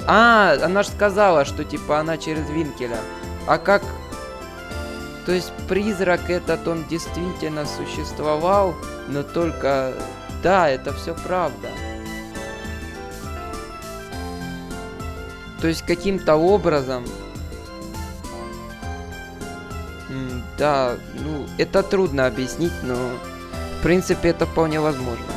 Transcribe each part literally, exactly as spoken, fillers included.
А, она же сказала, что типа она через Винкеля. А как... То есть призрак этот, он действительно существовал, но только... Да, это все правда. То есть каким-то образом... М, да, ну, это трудно объяснить, но... В принципе, это вполне возможно.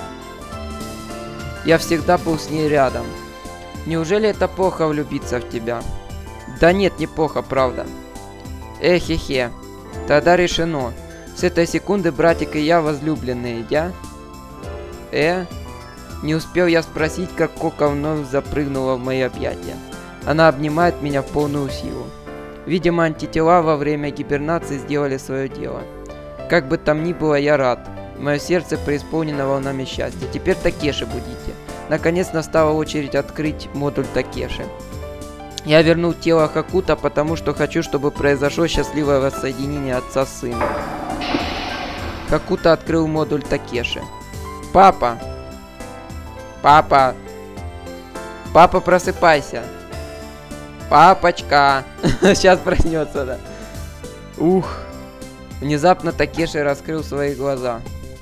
Я всегда был с ней рядом. Неужели это плохо влюбиться в тебя? Да нет, неплохо, правда. Эхе-хе. Тогда решено. С этой секунды братик и я возлюбленные, я? Э? Не успел я спросить, как Коко вновь запрыгнула в мои объятия. Она обнимает меня в полную силу. Видимо, антитела во время гибернации сделали свое дело. Как бы там ни было, я рад. Мое сердце преисполнено волнами счастья. Теперь Такеши будите. Наконец настала очередь открыть модуль Такеши. Я вернул тело Хакута, потому что хочу, чтобы произошло счастливое воссоединение отца с сыном. Хакута открыл модуль Такеши. Папа! Папа! Папа, просыпайся! Папочка! Сейчас проснется, да. Ух! Внезапно Такеши раскрыл свои глаза.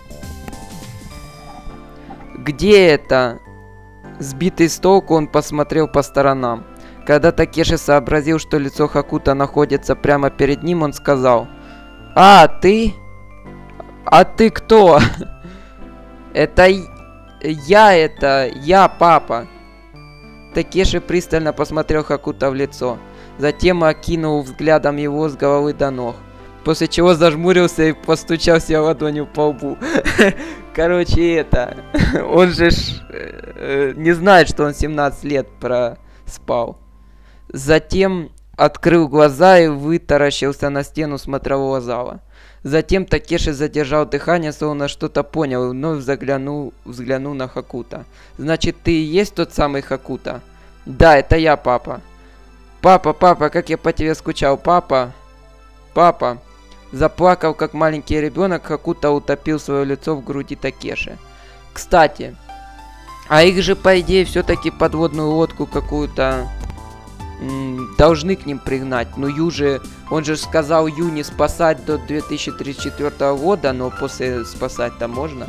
Где это? Сбитый с толку, он посмотрел по сторонам. Когда Такеши сообразил, что лицо Хакута находится прямо перед ним, он сказал: «А, ты? А ты кто?» «Это я, это я, папа». Такеши пристально посмотрел Хакута в лицо. Затем окинул взглядом его с головы до ног. После чего зажмурился и постучал себе ладонью по лбу. Короче, это... Он же ж, э, не знает, что он семнадцать лет проспал. Затем открыл глаза и вытаращился на стену смотрового зала. Затем Такеши задержал дыхание, словно что-то понял, и вновь заглянул, взглянул на Хакута. «Значит, ты и есть тот самый Хакута?» «Да, это я, папа». «Папа, папа, как я по тебе скучал, папа». «Папа». Заплакав, как маленький ребенок, Хакута утопил свое лицо в груди Такеши. «Кстати, а их же, по идее, все-таки подводную лодку какую-то должны к ним пригнать. Но Ю же, он же сказал Ю не спасать до две тысячи тридцать четвёртого года, но после спасать-то можно».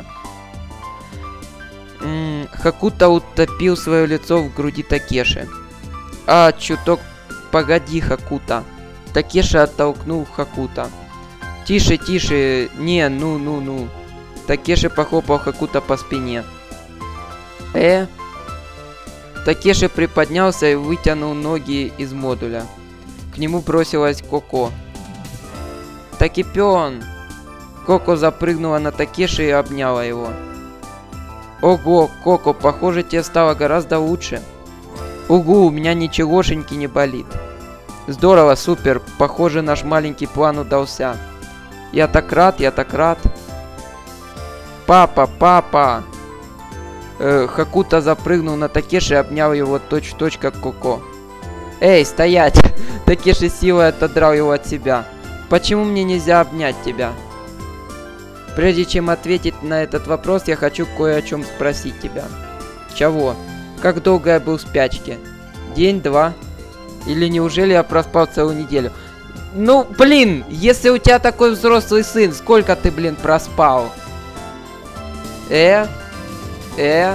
М -м, Хакута утопил свое лицо в груди Такеши. «А, чуток, погоди, Хакута». Такеши оттолкнул Хакута. «Тише, тише, не, ну, ну, ну». Такеши похлопал Хакута по спине. «Э?» Такеши приподнялся и вытянул ноги из модуля. К нему бросилась Коко. «Такипён!» Коко запрыгнула на Такеши и обняла его. «Ого, Коко, похоже, тебе стало гораздо лучше». «Угу, у меня ничегошеньки не болит». «Здорово, супер, похоже, наш маленький план удался». «Я так рад, я так рад». «Папа, папа!» э, Хакута запрыгнул на Такеши и обнял его точь-в-точь, как Коко. «Эй, стоять!» Такеши силой отодрал его от себя. «Почему мне нельзя обнять тебя?» «Прежде чем ответить на этот вопрос, я хочу кое о чем спросить тебя». «Чего? Как долго я был в спячке? День, два? Или неужели я проспал целую неделю?» «Ну, блин, если у тебя такой взрослый сын, сколько ты, блин, проспал?» «Э? Э?»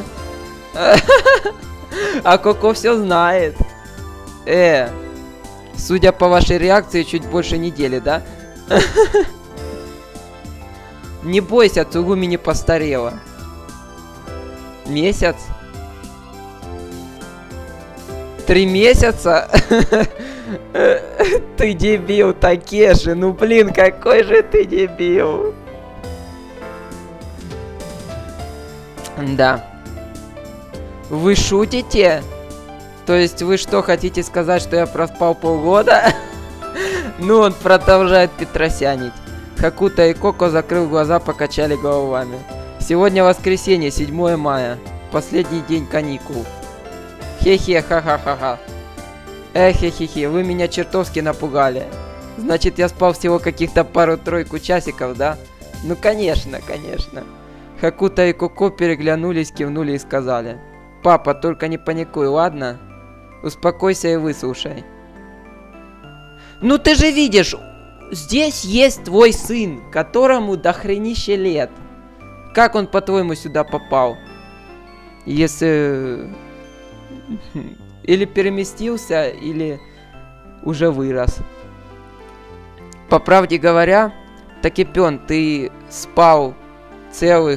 А Коко все знает. «Э? Судя по вашей реакции, чуть больше недели, да?» «Не бойся, Цугуми не постарела». «Месяц?» «Три месяца?» Ты дебил, Такеши, ну блин, какой же ты дебил. Да. Вы шутите? То есть вы что, хотите сказать, что я проспал полгода? Ну, он продолжает петросянить. Хакута и Коко, закрыв глаза, покачали головами. Сегодня воскресенье, седьмое мая. Последний день каникул. Хе-хе, ха-ха-ха-ха. Эхе-хе-хе, вы меня чертовски напугали. Значит, я спал всего каких-то пару-тройку часиков, да? Ну, конечно, конечно. Хакута и Коко переглянулись, кивнули и сказали: «Папа, только не паникуй, ладно?» Успокойся и выслушай. Ну ты же видишь, здесь есть твой сын, которому дохренище лет. Как он, по-твоему, сюда попал? Если... Или переместился, или уже вырос. По правде говоря, Такипён, ты спал целых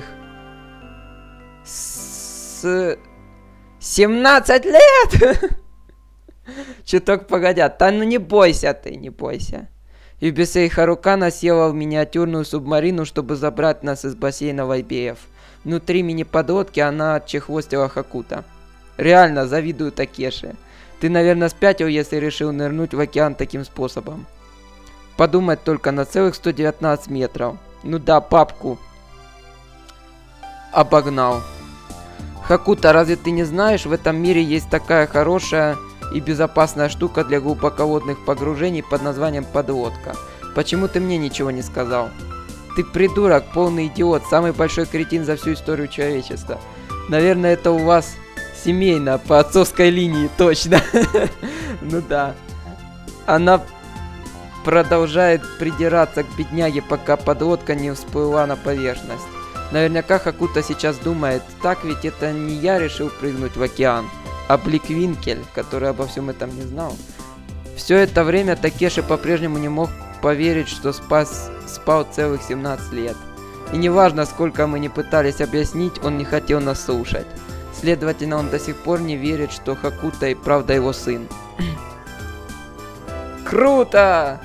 с семнадцать лет! Чуток погодя. Да ну не бойся ты, не бойся. Юбисей Харукана села в миниатюрную субмарину, чтобы забрать нас из бассейна Вайбеев. Внутри мини-подлодки она отчехвостила Хакута. Реально, завидую Такеши. Ты, наверное, спятил, если решил нырнуть в океан таким способом. Подумать только, на целых сто девятнадцать метров. Ну да, папку обогнал. Хакута, разве ты не знаешь, в этом мире есть такая хорошая и безопасная штука для глубоководных погружений под названием подлодка? Почему ты мне ничего не сказал? Ты придурок, полный идиот, самый большой кретин за всю историю человечества. Наверное, это у вас семейно, по отцовской линии, точно. Ну да. Она продолжает придираться к бедняге, пока подлодка не всплыла на поверхность. Наверняка Хакута сейчас думает, так ведь это не я решил прыгнуть в океан, а Бликвинкель, который обо всем этом не знал. Все это время Такеши по-прежнему не мог поверить, что спас, спал целых семнадцать лет. И неважно, сколько мы не пытались объяснить, он не хотел нас слушать. Следовательно, он до сих пор не верит, что Хакута и правда его сын. Круто!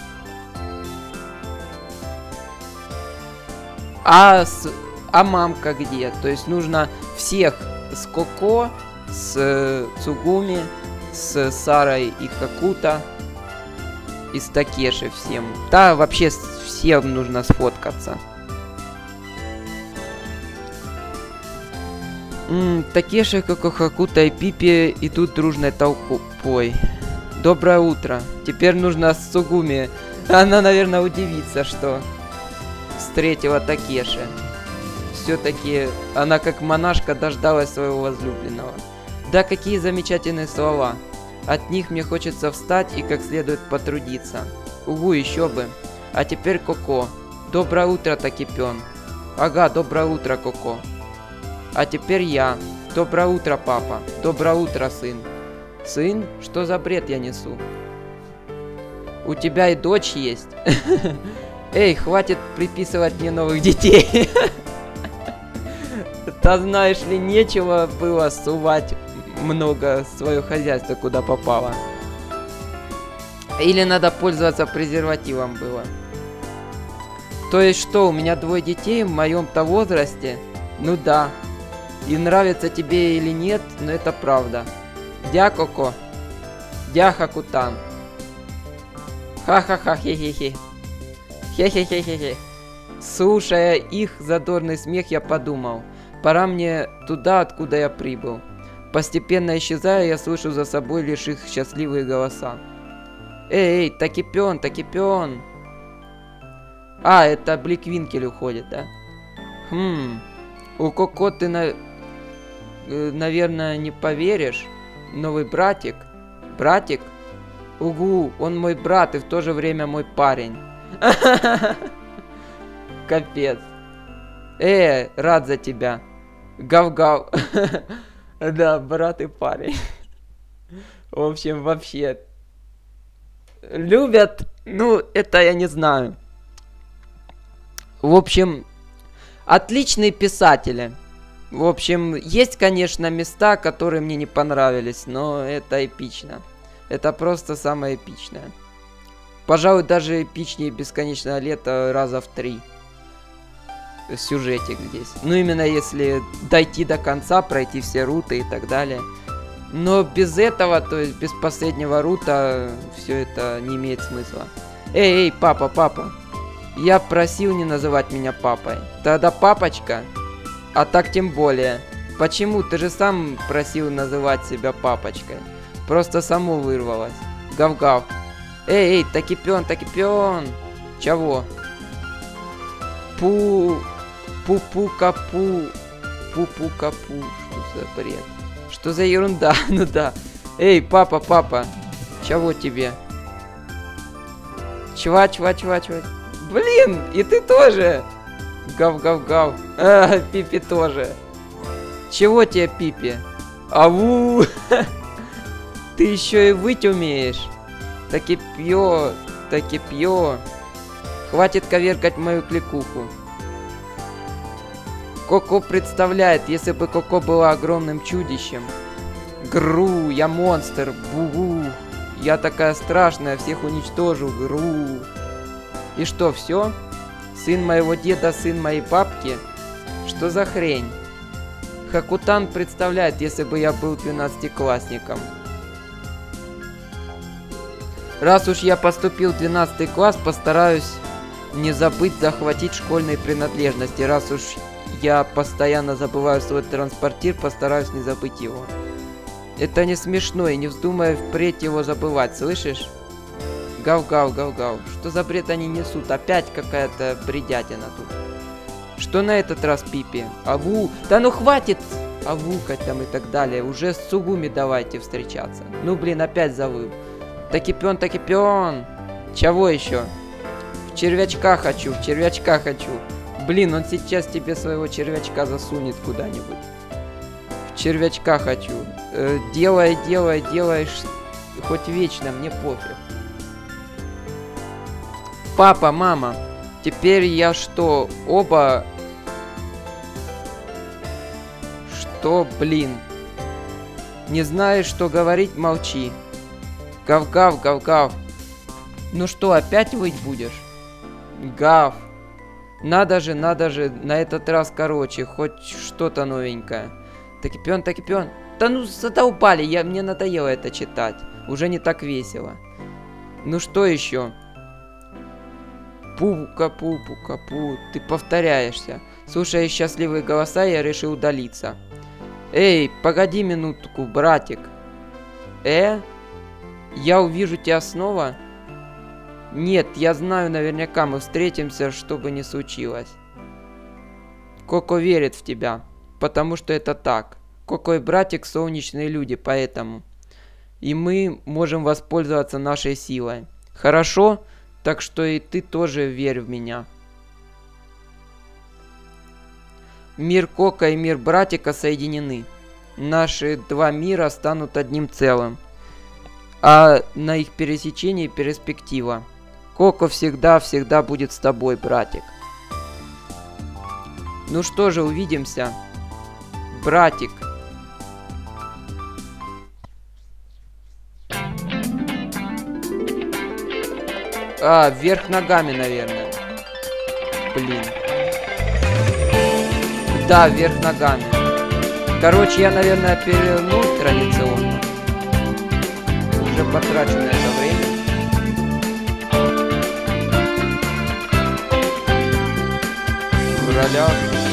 А, с, а мамка где? То есть нужно всех с Коко, с э, Цугуми, с Сарой и Хакута, и с Такеши всем. Да, вообще всем нужно сфоткаться. М-м, Такеши, Коко, Хакута и Пипи идут дружной толпой. Доброе утро. Теперь нужно с Цугуми. Она, наверное, удивится, что встретила Такеши. Все-таки она как монашка дождалась своего возлюбленного. Да, какие замечательные слова. От них мне хочется встать и как следует потрудиться. Угу, еще бы. А теперь Коко. Доброе утро, Такипён. Ага, доброе утро, Коко. А теперь я. Доброе утро, папа. Доброе утро, сын. Сын? Что за бред я несу? У тебя и дочь есть? Эй, хватит приписывать мне новых детей. Да знаешь ли, нечего было сувать много свое хозяйство куда попало. Или надо пользоваться презервативом было. То есть что, у меня двое детей в моем-то возрасте? Ну да. И нравится тебе или нет, но это правда. Дя Коко. Дя Хакутан. Ха-ха-ха, хе-хе-хе. Хе-хе-хе-хе-хе. Слушая их задорный смех, я подумал. Пора мне туда, откуда я прибыл. Постепенно исчезая, я слышу за собой лишь их счастливые голоса. Эй, эй, Такипён, Такипён. А, это Бликвинкель уходит, да? Хм. У Коко ты, на... наверное, не поверишь. Новый братик. Братик? Угу, он мой брат и в то же время мой парень. Капец. Э, рад за тебя. Гав-гав. Да, брат и парень. В общем, вообще. Любят. Ну, это я не знаю. В общем, отличные писатели. В общем, есть, конечно, места, которые мне не понравились, но это эпично. Это просто самое эпичное. Пожалуй, даже эпичнее «Бесконечное лето» раза в три. Сюжетик здесь. Ну, именно если дойти до конца, пройти все руты и так далее. Но без этого, то есть без последнего рута, все это не имеет смысла. Эй, эй, папа, папа. Я просил не называть меня папой. Тогда папочка. А так тем более. Почему? Ты же сам просил называть себя папочкой. Просто само вырвалось. Гав-гав. Эй, эй, Такипён, Такипён. Чего? Пу... Пу-пу-капу. Пу-пу-капу. Что за бред? Что за ерунда? Ну да. Эй, папа, папа. Чего тебе? Чва, чва, чва, чва. Блин, и ты тоже. Гав-гав-гав. А, Пипи тоже. Чего тебе, Пипи? Ау! Ты еще и выть умеешь. Таки пьё, таки пьё. Хватит коверкать мою кликуху. Коко представляет, если бы Коко была огромным чудищем. Гру, я монстр, бугу. Я такая страшная, всех уничтожу, гру. И что, все? Сын моего деда, сын моей бабки? Что за хрень? Хакутан представляет, если бы я был двенадцатиклассником. Раз уж я поступил в двенадцатый класс, постараюсь не забыть захватить школьные принадлежности. Раз уж я постоянно забываю свой транспортир, постараюсь не забыть его. Это не смешно, и не вздумай впредь его забывать, слышишь? Гав-гав, гав-гав. Что за бред они несут? Опять какая-то бредятина тут. Что на этот раз, Пипи? Аву! Да ну хватит! Авукать там и так далее. Уже с Цугуми давайте встречаться. Ну блин, опять завыл. Такипён, такипён. Чего еще? В червячка хочу, в червячка хочу. Блин, он сейчас тебе своего червячка засунет куда-нибудь. В червячка хочу. Э, делай, делай, делай. Хоть вечно, мне пофиг. Папа, мама. Теперь я что, оба... Что, блин? Не знаешь, что говорить, молчи. Гав-гав, гав-гав. Ну что, опять выть будешь? Гав. Надо же, надо же, на этот раз короче, хоть что-то новенькое. Такипён, такипён. Да ну задолбали, я, мне надоело это читать. Уже не так весело. Ну что еще? Пу-ка-пу-пу-ка-пу. Ты повторяешься. Слушая счастливые голоса, я решил удалиться. Эй, погоди минутку, братик. Э? Я увижу тебя снова? Нет, я знаю, наверняка мы встретимся, что бы ни случилось. Коко верит в тебя, потому что это так. Коко и братик солнечные люди, поэтому. И мы можем воспользоваться нашей силой. Хорошо? Так что и ты тоже верь в меня. Мир Коко и мир братика соединены. Наши два мира станут одним целым. А на их пересечении перспектива. Коко всегда-всегда будет с тобой, братик. Ну что же, увидимся. Братик. А, вверх ногами, наверное. Блин. Да, вверх ногами. Короче, я, наверное, перевернул традиционно. Уже потрачу на это время. Ураля.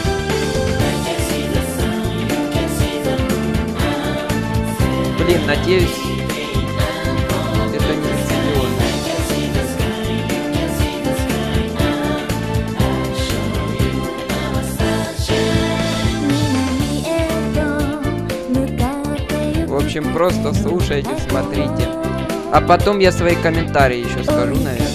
Блин, надеюсь, это не серьезно. В общем, просто слушайте, смотрите. А потом я свои комментарии еще скажу, наверное.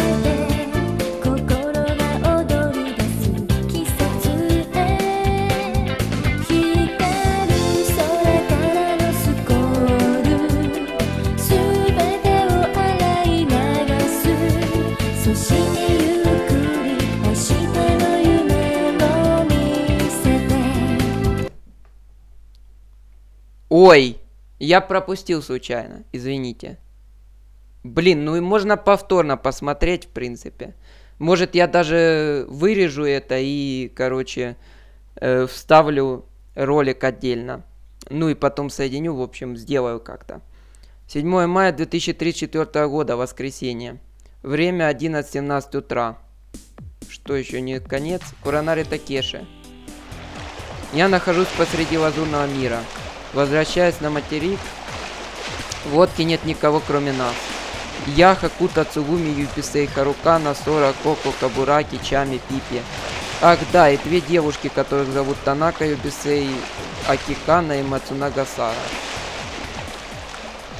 Ой, я пропустил случайно, извините. Блин, ну и можно повторно посмотреть, в принципе. Может, я даже вырежу это и, короче, э, вставлю ролик отдельно. Ну и потом соединю, в общем, сделаю как-то. седьмое мая две тысячи тридцать четвёртого года, воскресенье. Время одиннадцать семнадцать утра. Что еще не конец? Куранари Такеши. Я нахожусь посреди лазурного мира. Возвращаясь на материк, в лодке нет никого, кроме нас. Я, Хакута, Цугуми, Юписей, Харукана, Сора, Коко, Кабураки, Чами, Пипи. Ах да, и две девушки, которых зовут Танака, Юписей, Акикана и Мацунага Сара.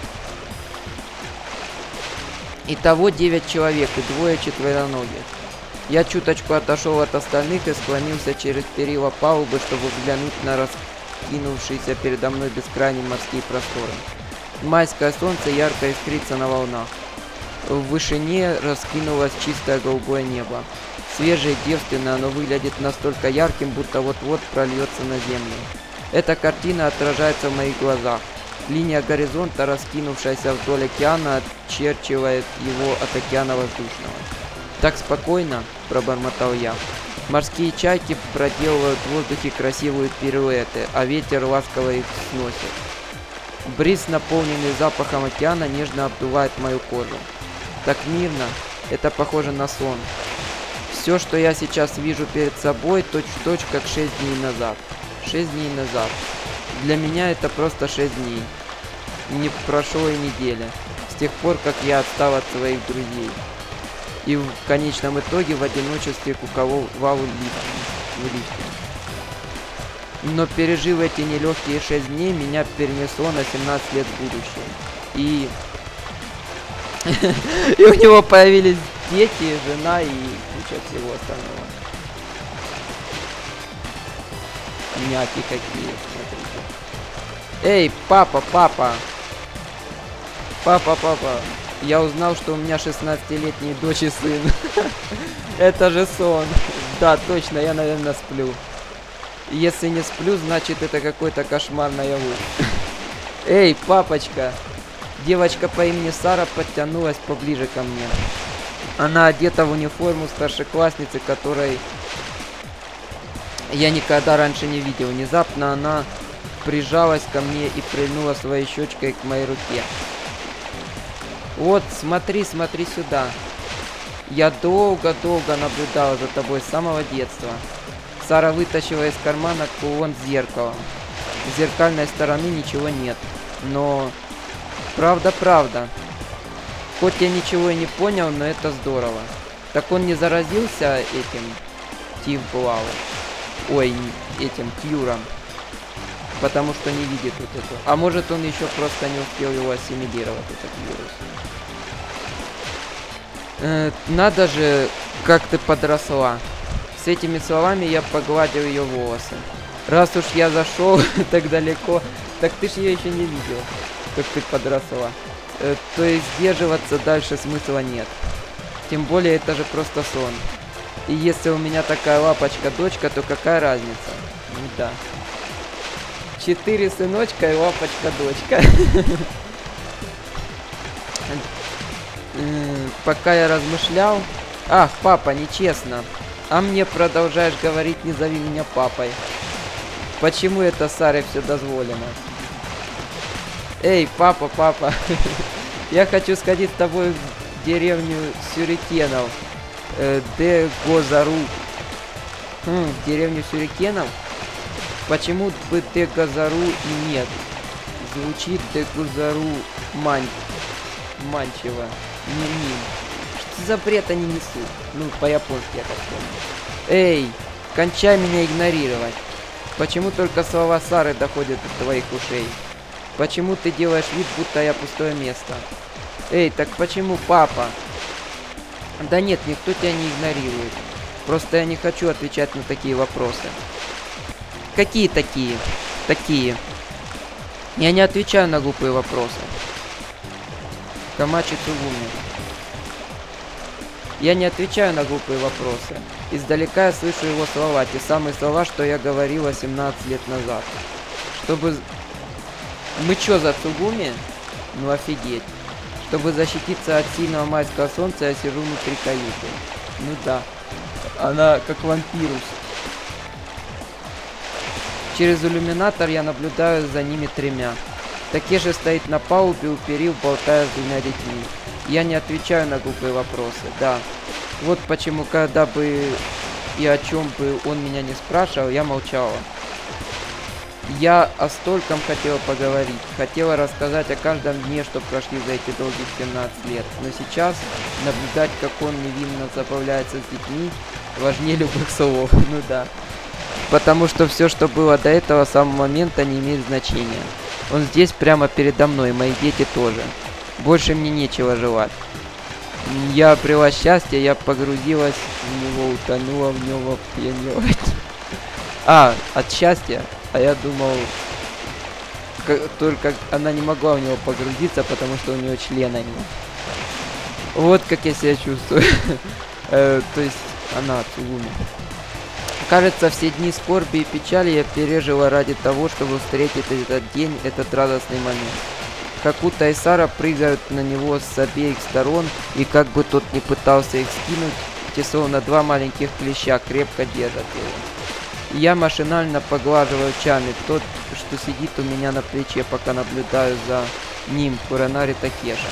Итого девять человек и двое четвероногих. Я чуточку отошел от остальных и склонился через перила палубы, чтобы взглянуть на раскинувшиеся передо мной бескрайние морские просторы. Майское солнце ярко искрится на волнах. В вышине раскинулось чистое голубое небо. Свежее, девственное, оно выглядит настолько ярким, будто вот-вот прольется на землю. Эта картина отражается в моих глазах. Линия горизонта, раскинувшаяся вдоль океана, очерчивает его от океана воздушного. «Так спокойно», — пробормотал я. Морские чайки проделывают в воздухе красивые пируэты, а ветер ласково их сносит. Бриз, наполненный запахом океана, нежно обдувает мою кожу. Так мирно, это похоже на сон. Все, что я сейчас вижу перед собой, точь-в-точь, как шесть дней назад. Шесть дней назад. Для меня это просто шесть дней. Не прошло и недели. С тех пор, как я отстал от своих друзей. И в конечном итоге в одиночестве куковал в лифте. Но пережив эти нелегкие шесть дней, меня перенесло на семнадцать лет в будущее. И... И у него появились дети, жена и куча всего остального. Няки какие, смотрите. Эй, папа, папа! Папа, папа! Я узнал, что у меня шестнадцатилетний дочь и сын. Это же сон. Да, точно, я, наверное, сплю. Если не сплю, значит, это какой-то кошмар наяву. Эй, папочка! Девочка по имени Сара подтянулась поближе ко мне. Она одета в униформу старшеклассницы, которой я никогда раньше не видел. Внезапно она прижалась ко мне и прильнула своей щечкой к моей руке. Вот, смотри, смотри сюда. Я долго-долго наблюдала за тобой с самого детства. Сара вытащила из кармана кулон с зеркалом. С зеркальной стороны ничего нет. Но... Правда, правда. Хоть я ничего и не понял, но это здорово. Так он не заразился этим Тив Блау? Ой, этим Кьюром. Потому что не видит вот это. А может, он еще просто не успел его ассимилировать, этот вирус. Э, надо же, как ты подросла. С этими словами я погладил ее волосы. Раз уж я зашел так далеко, так ты ж ее еще не видел, как ты подросла. Э, то есть сдерживаться дальше смысла нет. Тем более это же просто сон. И если у меня такая лапочка-дочка, то какая разница? Ну да. Четыре сыночка и лапочка-дочка. Пока я размышлял... Ах, папа, нечестно. А мне продолжаешь говорить, не зови меня папой. Почему это Саре все дозволено? Эй, папа, папа. Я хочу сходить с тобой в деревню Сюрикенов. Э, де Гозару. Хм, в деревню Сюрикенов? Почему бы де Газару и нет? Звучит де Газару мань... манчево. Ним-ним. Что за бред они несут? Ну, по-японски я так понял. Эй, кончай меня игнорировать. Почему только слова Сары доходят до твоих ушей? Почему ты делаешь вид, будто я пустое место? Эй, так почему папа? Да нет, никто тебя не игнорирует. Просто я не хочу отвечать на такие вопросы. Какие такие? Такие. Я не отвечаю на глупые вопросы. Камачи Цугуми. Я не отвечаю на глупые вопросы. Издалека я слышу его слова, те самые слова, что я говорила семнадцать лет назад. Чтобы... Мы чё, за Цугуми? Ну офигеть. Чтобы защититься от сильного майского солнца, я сижу внутри каюты. Ну да. Она как вампирус. Через иллюминатор я наблюдаю за ними тремя. Такеши стоит на палубе у перил, болтая с двумя детьми. Я не отвечаю на глупые вопросы, да. Вот почему, когда бы и о чем бы он меня не спрашивал, я молчала. Я о стольком хотела поговорить, хотела рассказать о каждом дне, что прошли за эти долгих семнадцать лет. Но сейчас наблюдать, как он невинно забавляется с детьми, важнее любых слов, ну да. Потому что все, что было до этого самого момента, не имеет значения. Он здесь прямо передо мной, мои дети тоже. Больше мне нечего желать. Я обрела счастье, я погрузилась в него, утонула в него, пьянела. А, от счастья. А я думал, как, только она не могла в него погрузиться, потому что у нее члена нет. Вот как я себя чувствую. То есть она, Цугуми. Кажется, все дни скорби и печали я пережила ради того, чтобы встретить этот день, этот радостный момент. Хакута и Сара прыгают на него с обеих сторон, и как бы тот не пытался их скинуть, те словно два маленьких клеща крепко держат его. Я машинально поглаживаю Чами, тот, что сидит у меня на плече, пока наблюдаю за ним, Куранари Такеши.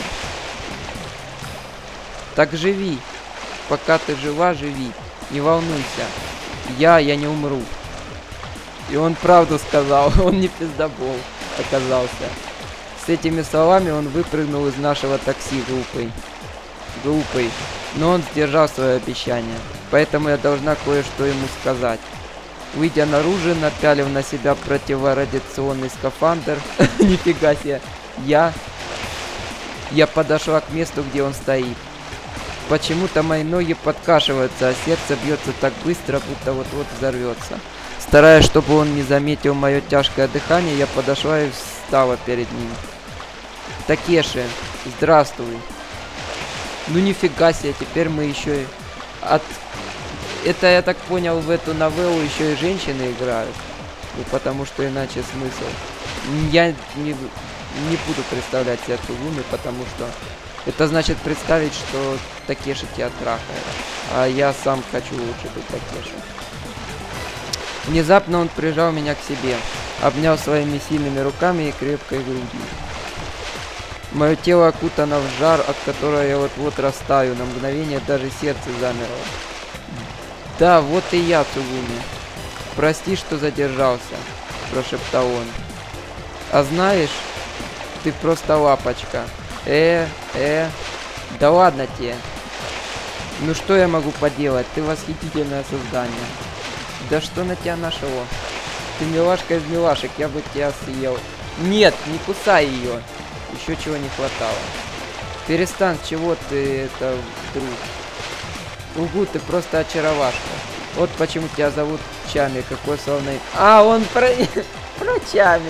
Так живи. Пока ты жива, живи. Не волнуйся. Я, я не умру. И он правду сказал, он не пиздобол оказался. С этими словами он выпрыгнул из нашего такси, глупый. Глупый. Но он сдержал свое обещание. Поэтому я должна кое-что ему сказать. Выйдя наружу, напялив на себя противорадиационный скафандр. Нифига себе. Я... Я подошла к месту, где он стоит. Почему-то мои ноги подкашиваются, а сердце бьется так быстро, будто вот-вот взорвется. Стараясь, чтобы он не заметил мое тяжкое дыхание, я подошла и встала перед ним. Такеши, здравствуй. Ну нифига себе, теперь мы еще и от... Это, я так понял, в эту новеллу еще и женщины играют. Ну, потому что иначе смысл. Я не, не буду представлять себя Цугуми, потому что... Это значит представить, что Такеши тебя трахает. А я сам хочу лучше быть Такеши. Внезапно он прижал меня к себе, обнял своими сильными руками и крепкой грудью. Мое тело окутано в жар, от которого я вот-вот растаю. На мгновение даже сердце замерло. Да, вот и я, Цугуми. Прости, что задержался, прошептал он. А знаешь, ты просто лапочка. Э, э, да ладно тебе. Ну что я могу поделать? Ты восхитительное создание. Да что на тебя нашло? Ты милашка из милашек, я бы тебя съел. Нет, не кусай ее. Еще чего не хватало. Перестань, с чего ты это вдруг? Угу, ты просто очаровашка. Вот почему тебя зовут Чами, какой славный... А, он про... про Чами.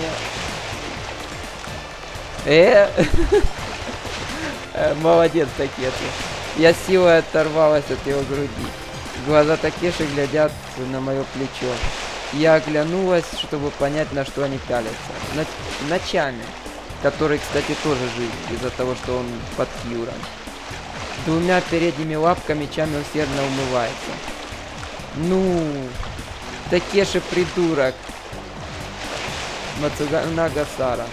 Э, молодец, Такеши. Я силой оторвалась от его груди. Глаза Такеши глядят на мое плечо. Я оглянулась, чтобы понять, на что они пялятся. На, на Чами, который, кстати, тоже жив, из-за того, что он под Кьюром. Двумя передними лапками Чами усердно умывается. Ну, Такеши придурок. Мацунага Сара.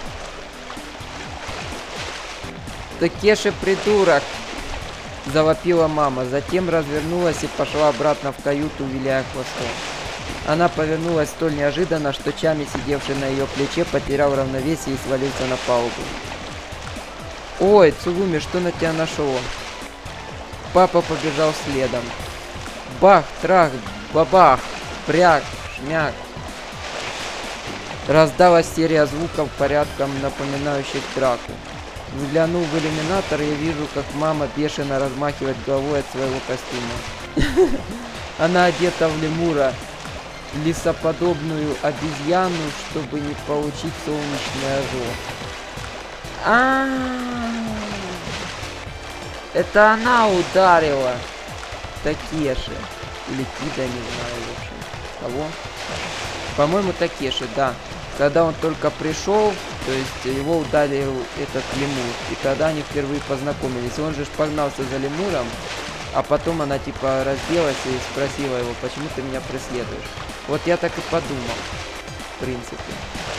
Такеши придурок! Завопила мама, затем развернулась и пошла обратно в каюту, виляя хвостом. Она повернулась столь неожиданно, что Чами, сидевший на ее плече, потерял равновесие и свалился на палубу. Ой, Цугуми, что на тебя нашло? Папа побежал следом. Бах, трах, бабах, пряк, шмяк. Раздалась серия звуков, порядком напоминающих драку. Взглянув в иллюминатор, я вижу, как мама бешено размахивает головой от своего костюма. Она одета в лемура, лисоподобную обезьяну, чтобы не получить солнечный ожог. А, это она ударила Такеши. Или Кида, не знаю, в общем. Кого? По-моему, Такеши, да. Когда он только пришел, то есть его ударил этот лемур. И когда они впервые познакомились, он же погнался за лемуром, а потом она типа разделась и спросила его, почему ты меня преследуешь. Вот я так и подумал, в принципе.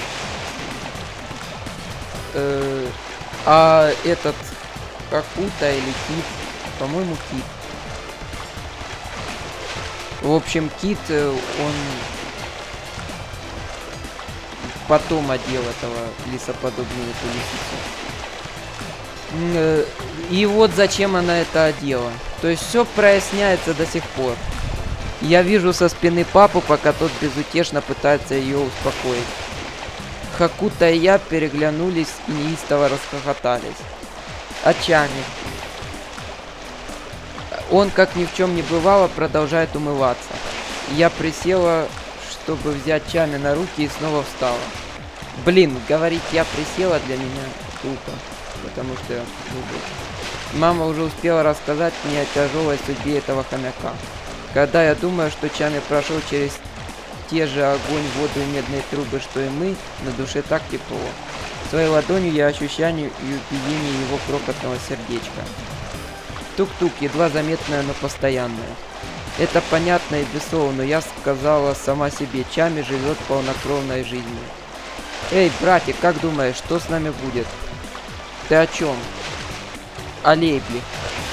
Э-э- а этот Хакута или Кит, по-моему, Кит. В общем, Кит, он потом одел этого лисоподобную лисицу. И вот зачем она это одела. То есть все проясняется до сих пор. Я вижу со спины папу, пока тот безутешно пытается ее успокоить. Хакута и я переглянулись и неистово расхохотались. А Чами? Он, как ни в чем не бывало, продолжает умываться. Я присела, чтобы взять Чами на руки, и снова встала. Блин, говорить «я присела» для меня глупо, потому что я мама уже успела рассказать мне о тяжелой судьбе этого хомяка. Когда я думаю, что Чами прошел через те же огонь, воду и медные трубы, что и мы, на душе так тепло. Своей ладонью я ощущаю и убиение его крохотного сердечка. Тук-тук, едва заметное, но постоянное. Это понятно и без слов, но я сказала сама себе, Чами живет полнокровной жизнью. Эй, братик, как думаешь, что с нами будет? Ты о чем? О Лейблих.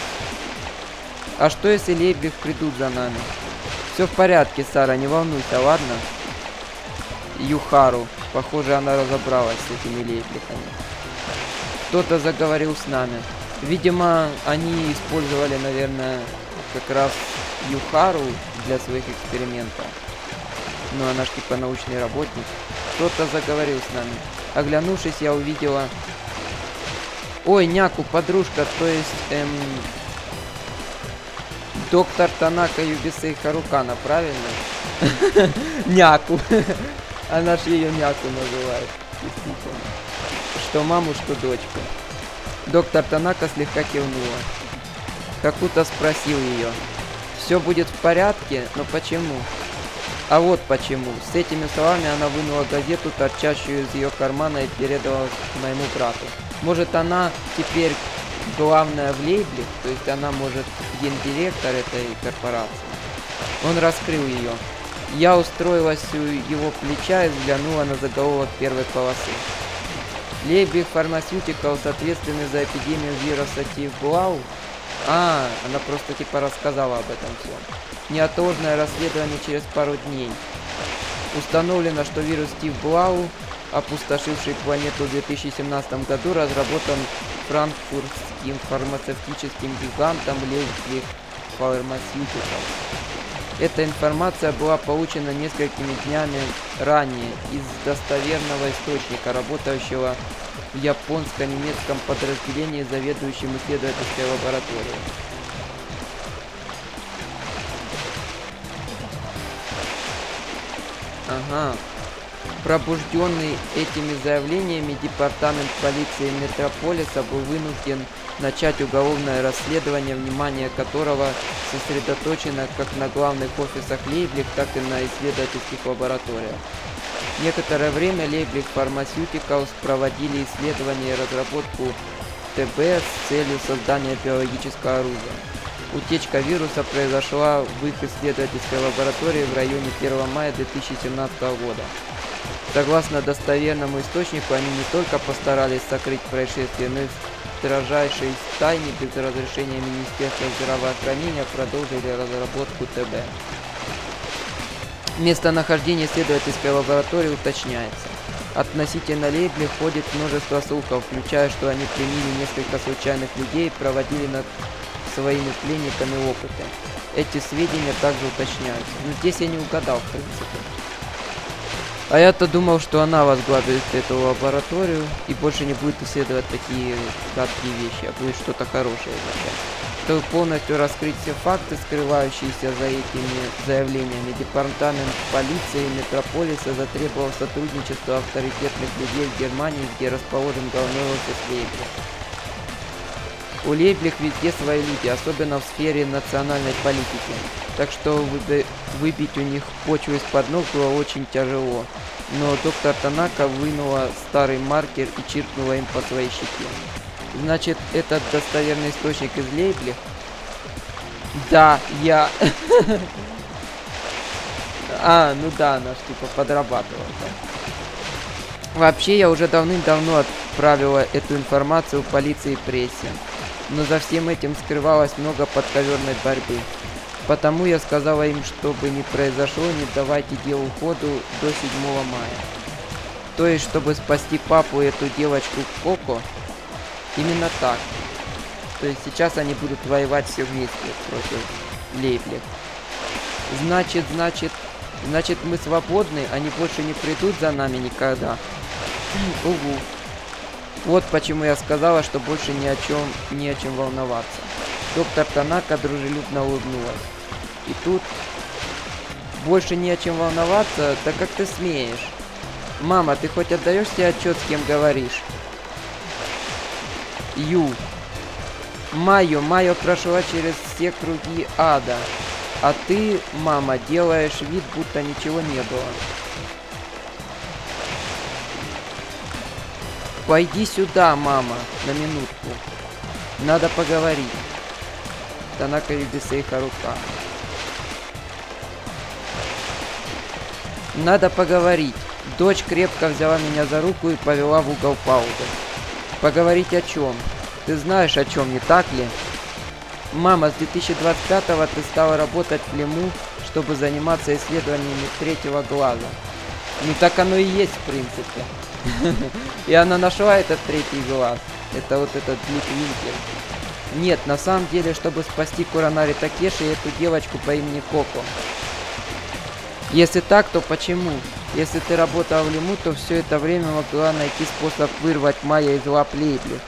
А что если Лейблих придут за нами? Все в порядке, Сара, не волнуйся, ладно? Юхару. Похоже, она разобралась с этими Лейблихами. Кто-то заговорил с нами. Видимо, они использовали, наверное, как раз Юхару для своих экспериментов. Ну, она ж типа научный работник. Кто-то заговорил с нами. Оглянувшись, я увидела... Ой, Няку, подружка, то есть, эм... доктор Танака Юбисей Харукана, правильно? Няку. Она ж ее Няку называет. Действительно. Что маму, что дочку. Доктор Танака слегка кивнула. Хакута спросил ее. Все будет в порядке, но почему? А вот почему. С этими словами она вынула газету, торчащую из ее кармана, и передала моему брату. Может, она теперь главная в Лейбле? То есть она, может, гендиректор этой корпорации? Он раскрыл ее. Я устроилась у его плеча и взглянула на заголовок первой полосы. Лейблих Pharmaceuticals, ответственный за эпидемию вируса Тиф-Блау. А, она просто типа рассказала об этом все. Неотложное расследование через пару дней. Установлено, что вирус Тиф-Блау, опустошивший планету в две тысячи семнадцатом году, разработан франкфуртским фармацевтическим гигантом Лейблих Pharmaceuticals. Эта информация была получена несколькими днями ранее из достоверного источника, работающего в японско-немецком подразделении, заведующим исследовательской лабораторией. Ага. Пробужденный этими заявлениями, департамент полиции Метрополиса был вынужден начать уголовное расследование, внимание которого сосредоточено как на главных офисах Лейблих, так и на исследовательских лабораториях. Некоторое время Лейблих Pharmaceuticals проводили исследования и разработку ТБ с целью создания биологического оружия. Утечка вируса произошла в их исследовательской лаборатории в районе первого мая две тысячи семнадцатого года. Согласно достоверному источнику, они не только постарались сокрыть происшествие, но и в строжайшей тайне без разрешения Министерства здравоохранения продолжили разработку ТБ. Местонахождение исследовательской лаборатории уточняется. Относительно Лейбли ходит множество слухов, включая, что они пленили несколько случайных людей и проводили над своими пленниками опыты. Эти сведения также уточняются. Но здесь я не угадал, в принципе. А я-то думал, что она возглавит эту лабораторию и больше не будет исследовать такие гадкие вещи, а будет что-то хорошее изучать. Чтобы полностью раскрыть все факты, скрывающиеся за этими заявлениями, департамент полиции Метрополиса затребовал сотрудничество авторитетных людей в Германии, где расположен головной офис Лейблих. У Лейблих везде свои люди, особенно в сфере национальной политики. Так что выби выбить у них почву из-под ног было очень тяжело. Но доктор Танака вынула старый маркер и чиркнула им по своей щеке. Значит, этот достоверный источник из Лейблих? Да, я... А, ну да, она ж типа подрабатывала. Вообще, я уже давным-давно отправила эту информацию в полиции и прессе. Но за всем этим скрывалось много подковерной борьбы. Потому я сказала им, чтобы не произошло, не давайте делу ходу до седьмого мая. То есть, чтобы спасти папу и эту девочку Коко. Именно так. То есть сейчас они будут воевать все вместе против Лейблих. Значит, значит, значит мы свободны, они больше не придут за нами никогда. Угу. Вот почему я сказала, что больше ни о чем, ни о чем волноваться. Доктор Танака дружелюбно улыбнулась. И тут больше не о чем волноваться, так как ты смеешь. Мама, ты хоть отдаешь себе отчет, с кем говоришь? Ю. Майо, Майо прошла через все круги ада. А ты, мама, делаешь вид, будто ничего не было. Пойди сюда, мама, на минутку. Надо поговорить. Танака Юбисей Харука. Надо поговорить. Дочь крепко взяла меня за руку и повела в угол пауды. Поговорить о чем? Ты знаешь о чем, не так ли? Мама, с две тысячи двадцать пятого ты стала работать в Лему, чтобы заниматься исследованиями третьего глаза. Ну так оно и есть, в принципе. И она нашла этот третий глаз. Это вот этот Бликвинкель. Нет, на самом деле, чтобы спасти Куранари Такеши и эту девочку по имени Коко. Если так, то почему? Если ты работала в Лему, то все это время могла найти способ вырвать Майя из лап Лейбли.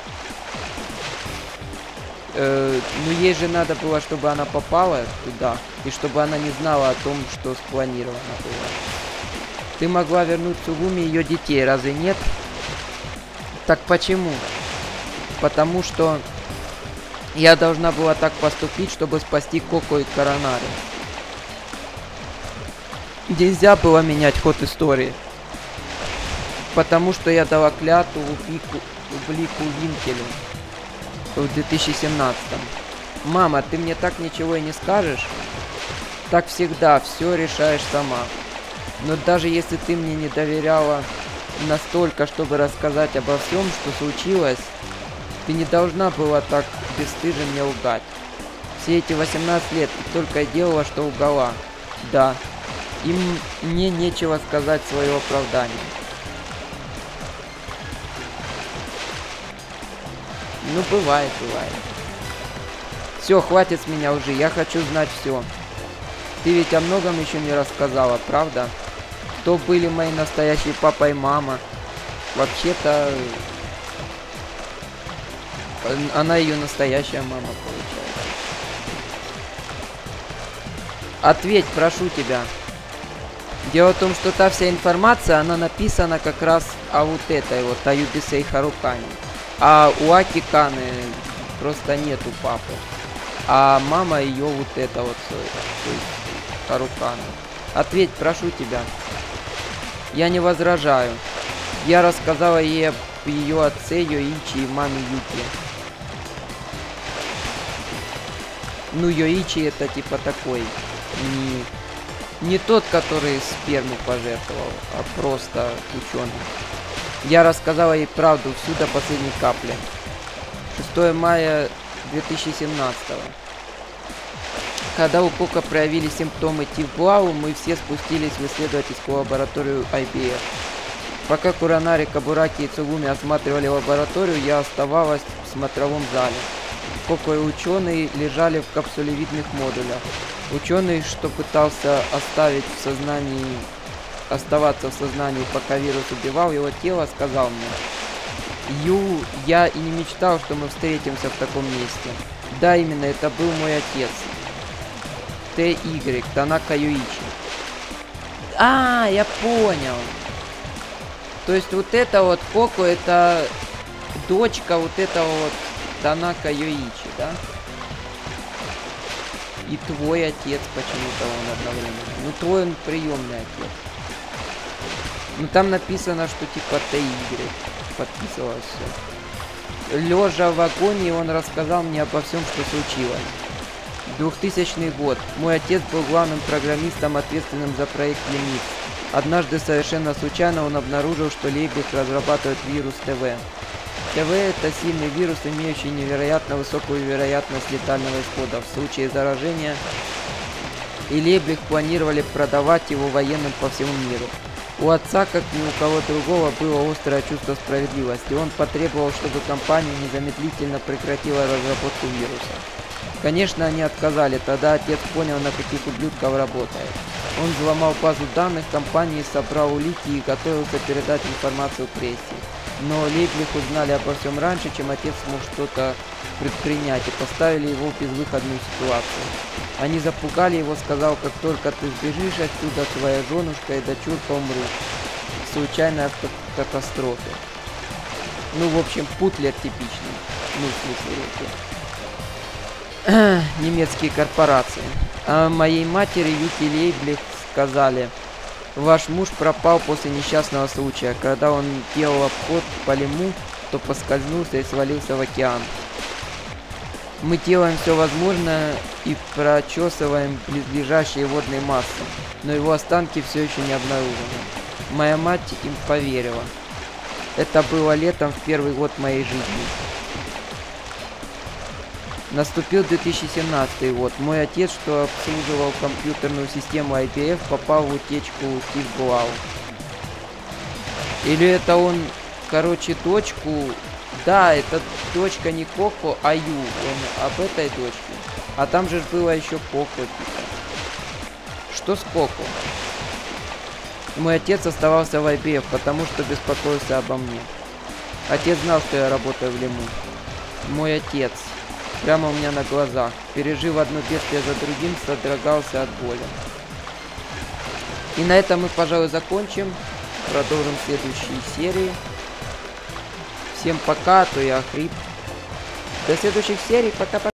Э, ну ей же надо было, чтобы она попала туда, и чтобы она не знала о том, что спланировано было. Ты могла вернуть Цугуми ее детей, разве нет? Так почему? Потому что я должна была так поступить, чтобы спасти Коко и Куранари. Нельзя было менять ход истории. Потому что я дала клятву Блику, Блику Винкелю в две тысячи семнадцатом. Мама, ты мне так ничего и не скажешь? Так всегда, все решаешь сама. Но даже если ты мне не доверяла настолько, чтобы рассказать обо всем, что случилось, ты не должна была так бесстыже мне лгать. Все эти восемнадцать лет ты только делала, что лгала. Да. И мне нечего сказать в свое оправдание. Ну, бывает, бывает. Все, хватит с меня уже, я хочу знать все. Ты ведь о многом еще не рассказала, правда? Кто были мои настоящие папа и мама? Вообще-то... Она ее настоящая мама, получается. Ответь, прошу тебя. Дело в том, что та вся информация, она написана как раз о вот этой вот, о Юбисей Харукане. А у Аки Каны просто нету папы. А мама ее вот это вот, то есть Харукана. Ответь, прошу тебя. Я не возражаю. Я рассказала ей об ее отце Йоичи и маме Юки. Ну, Йоичи это типа такой, не... Не тот, который сперму пожертвовал, а просто ученый. Я рассказала ей правду всю до последней капли. шестого мая две тысячи семнадцатого. Когда у Коко проявили симптомы Тиф-Блау, мы все спустились в исследовательскую лабораторию ай би эф. Пока Куранари, Кабураки и Цугуми осматривали лабораторию, я оставалась в смотровом зале. Коко и ученые лежали в капсулевидных модулях. Ученый, что пытался оставить в сознании, оставаться в сознании, пока вирус убивал его тело, сказал мне: Ю, я и не мечтал, что мы встретимся в таком месте. Да, именно, это был мой отец. Т Y, Танака Юичи. А, я понял. То есть вот это вот Коко, это дочка вот этого вот Танака Юичи, да? И твой отец почему-то он одновременно. Ну, твой он приемный отец. Ну, там написано, что типа Т Y подписывалось все. Лежа в вагоне, он рассказал мне обо всем, что случилось. двухтысячный год. Мой отец был главным программистом, ответственным за проект Лимит. Однажды совершенно случайно он обнаружил, что Лейблих разрабатывает вирус ТВ. ТВ – это сильный вирус, имеющий невероятно высокую вероятность летального исхода в случае заражения, и Лейблих планировали продавать его военным по всему миру. У отца, как ни у кого другого, было острое чувство справедливости. Он потребовал, чтобы компания незамедлительно прекратила разработку вируса. Конечно, они отказали, тогда отец понял, на каких ублюдков работает. Он взломал базу данных компании, собрал улики и готовился передать информацию прессе. Но Лейблих узнали обо всем раньше, чем отец смог что-то предпринять, и поставили его в безвыходную ситуацию. Они запугали его, сказав, как только ты сбежишь отсюда, твоя женушка и дочурка умрут. В случайной авто катастрофе. Ну, в общем, Путлер типичный. Ну, в смысле, эти немецкие корпорации. А моей матери Юки Лейблих сказали: ваш муж пропал после несчастного случая. Когда он делал обход по Лиму, то поскользнулся и свалился в океан. Мы делаем все возможное и прочесываем близлежащие водные массы, но его останки все еще не обнаружены. Моя мать им поверила. Это было летом в первый год моей жизни. Наступил две тысячи семнадцатый год. Мой отец, что обслуживал компьютерную систему ай пи эф, попал в утечку Стив Блау. Или это он, короче, дочку... Да, это дочка не Коко, а Ю. Он об этой дочке. А там же было еще Коко. Типа. Что с Коко? Мой отец оставался в ай пи эф, потому что беспокоился обо мне. Отец знал, что я работаю в Лиму. Мой отец, прямо у меня на глазах, пережив одно бедствие за другим, содрогался от боли. И на этом мы, пожалуй, закончим. Продолжим в следующей серии. Всем пока, а то я охрип. До следующих серий. Пока-пока.